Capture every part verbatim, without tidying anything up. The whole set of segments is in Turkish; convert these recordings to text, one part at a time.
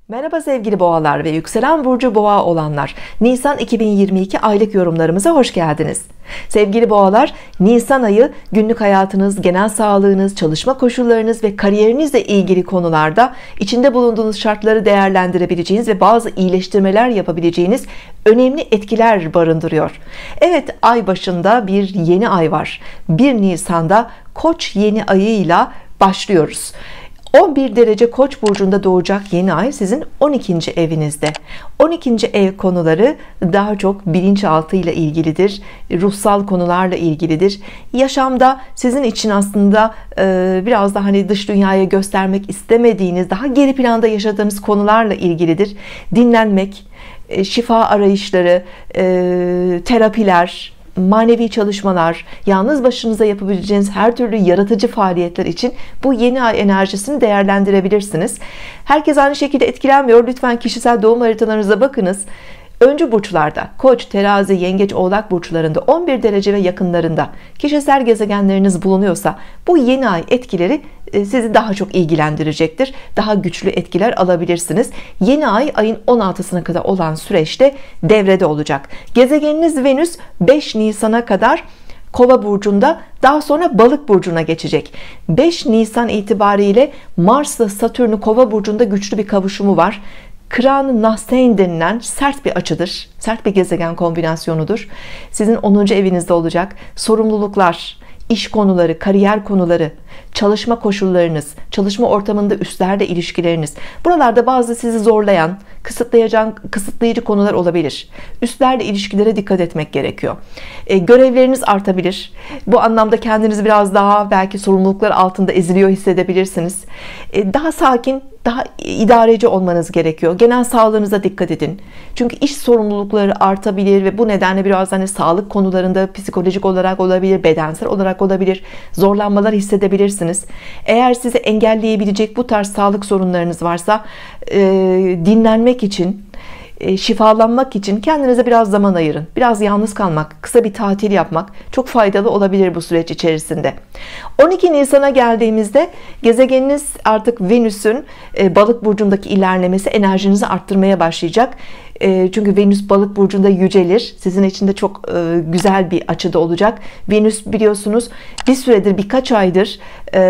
Merhaba sevgili boğalar ve yükselen burcu boğa olanlar, Nisan iki bin yirmi iki aylık yorumlarımıza hoş geldiniz. Sevgili boğalar, Nisan ayı günlük hayatınız, genel sağlığınız, çalışma koşullarınız ve kariyerinizle ilgili konularda içinde bulunduğunuz şartları değerlendirebileceğiniz ve bazı iyileştirmeler yapabileceğiniz önemli etkiler barındırıyor. Evet, ay başında bir yeni ay var. bir Nisan'da Koç yeni ayıyla başlıyoruz. on bir derece Koç burcunda doğacak yeni ay sizin on ikinci evinizde. on ikinci ev konuları daha çok bilinçaltı ile ilgilidir, ruhsal konularla ilgilidir. Yaşamda sizin için aslında e, biraz da hani dış dünyaya göstermek istemediğiniz, daha geri planda yaşadığınız konularla ilgilidir. Dinlenmek, e, şifa arayışları, e, terapiler, manevi çalışmalar, yalnız başınıza yapabileceğiniz her türlü yaratıcı faaliyetler için bu yeni ay enerjisini değerlendirebilirsiniz. Herkes aynı şekilde etkilenmiyor. Lütfen kişisel doğum haritalarınıza bakınız. Öncü burçlarda Koç, Terazi, Yengeç, Oğlak burçlarında on bir derece ve yakınlarında kişisel gezegenleriniz bulunuyorsa bu yeni ay etkileri sizi daha çok ilgilendirecektir. Daha güçlü etkiler alabilirsiniz. Yeni ay ayın on altısına kadar olan süreçte devrede olacak. Gezegeniniz Venüs beş Nisan'a kadar Kova burcunda, daha sonra Balık burcuna geçecek. beş Nisan itibariyle Mars'la Satürn'ün Kova burcunda güçlü bir kavuşumu var. Kıran Nahsein denilen sert bir açıdır. Sert bir gezegen kombinasyonudur. Sizin onuncu evinizde olacak. Sorumluluklar, iş konuları, kariyer konuları, çalışma koşullarınız, çalışma ortamında üstlerle ilişkileriniz. Buralarda bazı sizi zorlayan, kısıtlayacak, kısıtlayıcı konular olabilir. Üstlerle ilişkilere dikkat etmek gerekiyor. E, görevleriniz artabilir. Bu anlamda kendinizi biraz daha belki sorumluluklar altında eziliyor hissedebilirsiniz. E, daha sakin, daha idareci olmanız gerekiyor. Genel sağlığınıza dikkat edin. Çünkü iş sorumlulukları artabilir ve bu nedenle biraz hani sağlık konularında psikolojik olarak olabilir, bedensel olarak olabilir, zorlanmalar hissedebilirsiniz. Eğer sizi engelleyebilecek bu tarz sağlık sorunlarınız varsa e, dinlenmek için, e, şifalanmak için kendinize biraz zaman ayırın. Biraz yalnız kalmak, kısa bir tatil yapmak çok faydalı olabilir bu süreç içerisinde. on iki Nisan'a geldiğimizde gezegeniniz artık Venüs'ün e, Balık burcundaki ilerlemesi enerjinizi arttırmaya başlayacak. E, çünkü Venüs Balık burcunda yücelir. Sizin için de çok e, güzel bir açıda olacak. Venüs biliyorsunuz bir süredir, birkaç aydır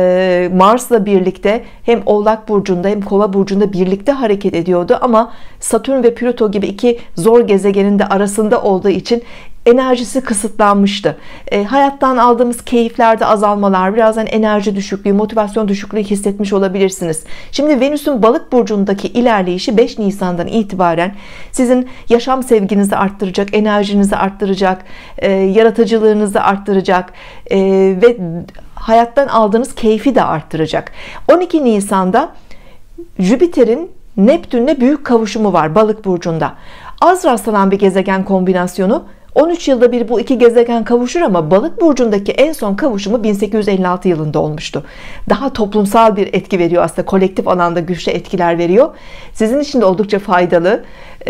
e, Mars'la birlikte hem Oğlak burcunda hem Kova burcunda birlikte hareket ediyordu ama Satürn ve Plüto gibi iki zor gezegenin de arasında olduğu için enerjisi kısıtlanmıştı. E, hayattan aldığımız keyiflerde azalmalar, birazdan enerji düşüklüğü, motivasyon düşüklüğü hissetmiş olabilirsiniz. Şimdi Venüs'ün Balık burcundaki ilerleyişi beş Nisan'dan itibaren sizin yaşam sevginizi arttıracak, enerjinizi arttıracak, e, yaratıcılığınızı arttıracak e, ve hayattan aldığınız keyfi de arttıracak. on iki Nisan'da Jüpiter'in Neptün'le büyük kavuşumu var Balık burcunda. Az rastlanan bir gezegen kombinasyonu. on üç yılda bir bu iki gezegen kavuşur ama Balık burcundaki en son kavuşumu bin sekiz yüz elli altı yılında olmuştu. Daha toplumsal bir etki veriyor, aslında kolektif alanda güçlü etkiler veriyor. Sizin için de oldukça faydalı.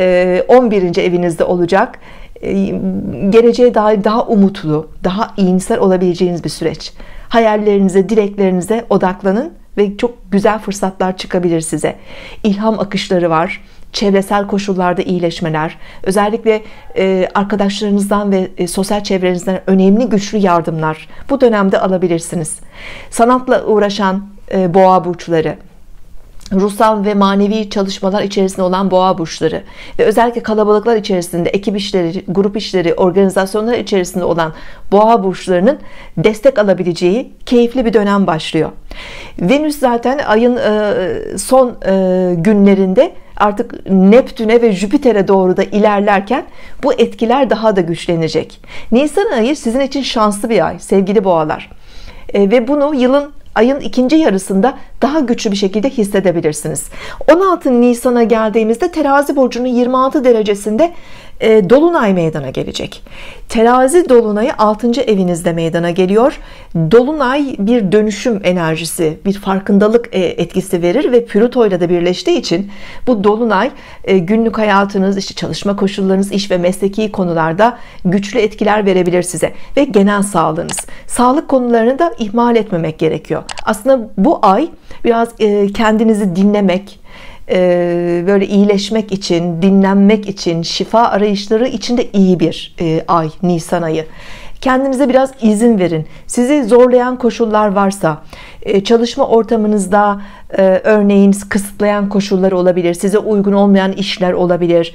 on birinci evinizde olacak. Geleceğe dair daha umutlu, daha iyimser olabileceğiniz bir süreç. Hayallerinize, dileklerinize odaklanın ve çok güzel fırsatlar çıkabilir size. İlham akışları var. Çevresel koşullarda iyileşmeler, özellikle e, arkadaşlarınızdan ve e, sosyal çevrenizden önemli güçlü yardımlar bu dönemde alabilirsiniz. Sanatla uğraşan e, boğa burçları, ruhsal ve manevi çalışmalar içerisinde olan boğa burçları ve özellikle kalabalıklar içerisinde ekip işleri, grup işleri, organizasyonlar içerisinde olan boğa burçlarının destek alabileceği keyifli bir dönem başlıyor. Venüs zaten ayın e, son e, günlerinde artık Neptün'e ve Jüpiter'e doğru da ilerlerken bu etkiler daha da güçlenecek. Nisan ayı sizin için şanslı bir ay sevgili boğalar. E, ve bunu yılın ayın ikinci yarısında daha güçlü bir şekilde hissedebilirsiniz. on altı Nisan'a geldiğimizde Terazi burcunun yirmi altı derecesinde e, Dolunay meydana gelecek. Terazi Dolunay'ı altıncı evinizde meydana geliyor. Dolunay bir dönüşüm enerjisi, bir farkındalık e, etkisi verir ve Plüto ile de birleştiği için bu Dolunay e, günlük hayatınız, işte çalışma koşullarınız, iş ve mesleki konularda güçlü etkiler verebilir size ve genel sağlığınız. Sağlık konularını da ihmal etmemek gerekiyor. Aslında bu ay biraz e, kendinizi dinlemek, e, böyle iyileşmek için, dinlenmek için, şifa arayışları için de iyi bir e, ay Nisan ayı. Kendinize biraz izin verin. Sizi zorlayan koşullar varsa, çalışma ortamınızda örneğin kısıtlayan koşullar olabilir, size uygun olmayan işler olabilir,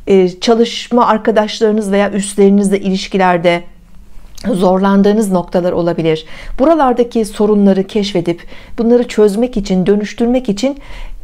çalışma arkadaşlarınız veya üstlerinizle ilişkilerde zorlandığınız noktalar olabilir. Buralardaki sorunları keşfedip bunları çözmek için, dönüştürmek için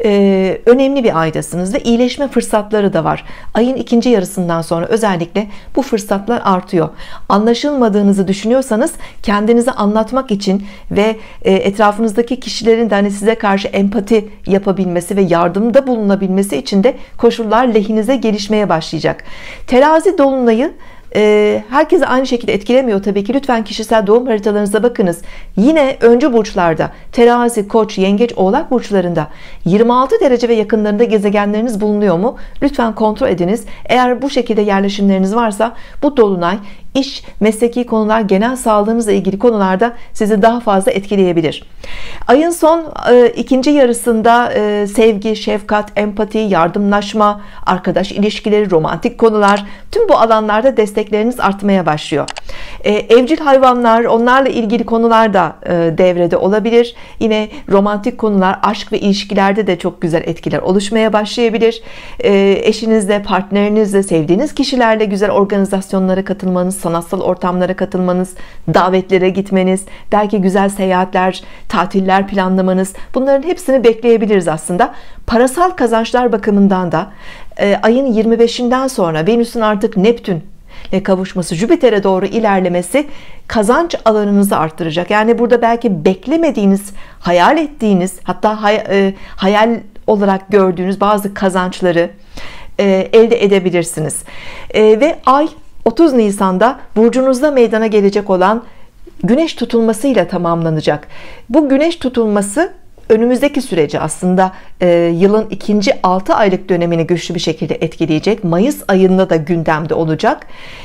e, önemli bir aydasınız ve iyileşme fırsatları da var. Ayın ikinci yarısından sonra özellikle bu fırsatlar artıyor. Anlaşılmadığınızı düşünüyorsanız kendinizi anlatmak için ve e, etrafınızdaki kişilerin de hani size karşı empati yapabilmesi ve yardımda bulunabilmesi için de koşullar lehinize gelişmeye başlayacak. Terazi dolunayı herkese aynı şekilde etkilemiyor tabii ki. Lütfen kişisel doğum haritalarınıza bakınız. Yine öncü burçlarda terazi, koç, yengeç, oğlak burçlarında yirmi altı derece ve yakınlarında gezegenleriniz bulunuyor mu? Lütfen kontrol ediniz. Eğer bu şekilde yerleşimleriniz varsa bu dolunay iş, mesleki konular, genel sağlığınızla ilgili konularda sizi daha fazla etkileyebilir. Ayın son e, ikinci yarısında e, sevgi, şefkat, empati, yardımlaşma, arkadaş ilişkileri, romantik konular, tüm bu alanlarda destekleriniz artmaya başlıyor. E, evcil hayvanlar, onlarla ilgili konular da e, devrede olabilir. Yine romantik konular, aşk ve ilişkilerde de çok güzel etkiler oluşmaya başlayabilir. E, eşinizle, partnerinizle, sevdiğiniz kişilerle güzel organizasyonlara katılmanız, sanatsal ortamlara katılmanız, davetlere gitmeniz, belki güzel seyahatler, tatiller planlamanız, bunların hepsini bekleyebiliriz aslında. Parasal kazançlar bakımından da e, ayın yirmi beşinden sonra Venüs'ün artık Neptün ile kavuşması, Jüpiter'e doğru ilerlemesi kazanç alanınızı arttıracak. Yani burada belki beklemediğiniz, hayal ettiğiniz, hatta hay, e, hayal olarak gördüğünüz bazı kazançları e, elde edebilirsiniz. E, ve ay otuz Nisan'da burcunuzda meydana gelecek olan güneş tutulmasıyla tamamlanacak. Bu güneş tutulması önümüzdeki süreci aslında e, yılın ikinci altı aylık dönemini güçlü bir şekilde etkileyecek. Mayıs ayında da gündemde olacak.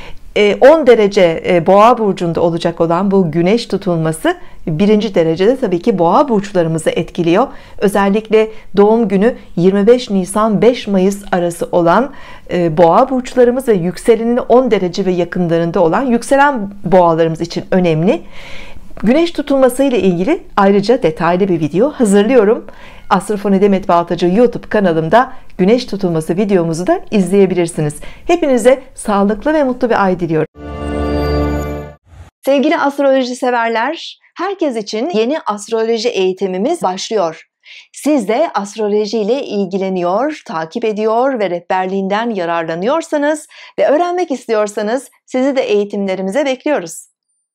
E, on derece e, Boğa burcunda olacak olan bu güneş tutulması birinci derecede tabii ki Boğa burçlarımızı etkiliyor. Özellikle doğum günü yirmi beş Nisan beş Mayıs arası olan e, Boğa burçlarımız ve yükselenini on derece ve yakınlarında olan yükselen boğalarımız için önemli. Güneş tutulması ile ilgili ayrıca detaylı bir video hazırlıyorum. Astrofoni Demet Baltacı YouTube kanalımda güneş tutulması videomuzu da izleyebilirsiniz. Hepinize sağlıklı ve mutlu bir ay diliyorum. Sevgili astroloji severler, herkes için yeni astroloji eğitimimiz başlıyor. Siz de astroloji ile ilgileniyor, takip ediyor ve rehberliğinden yararlanıyorsanız ve öğrenmek istiyorsanız sizi de eğitimlerimize bekliyoruz.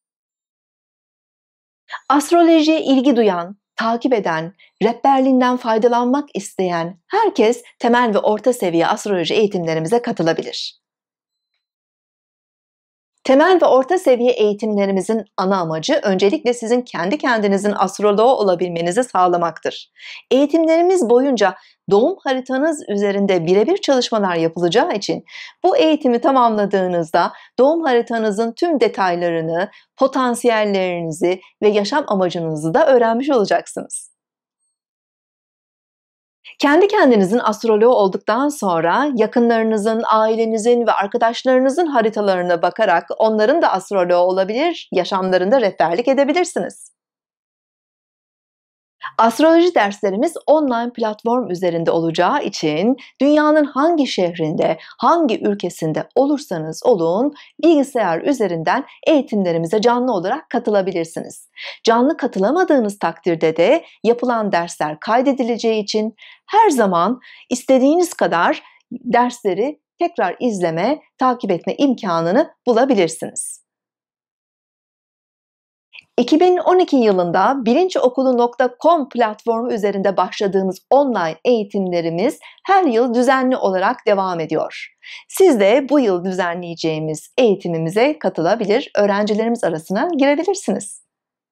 Astrolojiye ilgi duyan, takip eden, rehberliğinden faydalanmak isteyen herkes temel ve orta seviye astroloji eğitimlerimize katılabilir. Temel ve orta seviye eğitimlerimizin ana amacı öncelikle sizin kendi kendinizin astroloğu olabilmenizi sağlamaktır. Eğitimlerimiz boyunca doğum haritanız üzerinde birebir çalışmalar yapılacağı için bu eğitimi tamamladığınızda doğum haritanızın tüm detaylarını, potansiyellerinizi ve yaşam amacınızı da öğrenmiş olacaksınız. Kendi kendinizin astroloğu olduktan sonra yakınlarınızın, ailenizin ve arkadaşlarınızın haritalarına bakarak onların da astroloğu olabilir, yaşamlarında rehberlik edebilirsiniz. Astroloji derslerimiz online platform üzerinde olacağı için dünyanın hangi şehrinde, hangi ülkesinde olursanız olun bilgisayar üzerinden eğitimlerimize canlı olarak katılabilirsiniz. Canlı katılamadığınız takdirde de yapılan dersler kaydedileceği için her zaman istediğiniz kadar dersleri tekrar izleme, takip etme imkanını bulabilirsiniz. iki bin on iki yılında bilinçokulu nokta com platformu üzerinde başladığımız online eğitimlerimiz her yıl düzenli olarak devam ediyor. Siz de bu yıl düzenleyeceğimiz eğitimimize katılabilir, öğrencilerimiz arasına girebilirsiniz.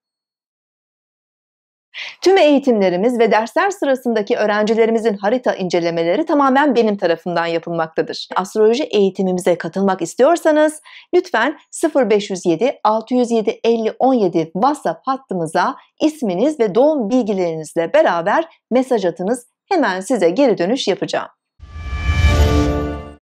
Tüm eğitimlerimiz ve dersler sırasındaki öğrencilerimizin harita incelemeleri tamamen benim tarafımdan yapılmaktadır. Astroloji eğitimimize katılmak istiyorsanız lütfen sıfır beş yüz yedi altı yüz yedi elli on yedi WhatsApp hattımıza isminiz ve doğum bilgilerinizle beraber mesaj atınız. hemen size geri dönüş yapacağım.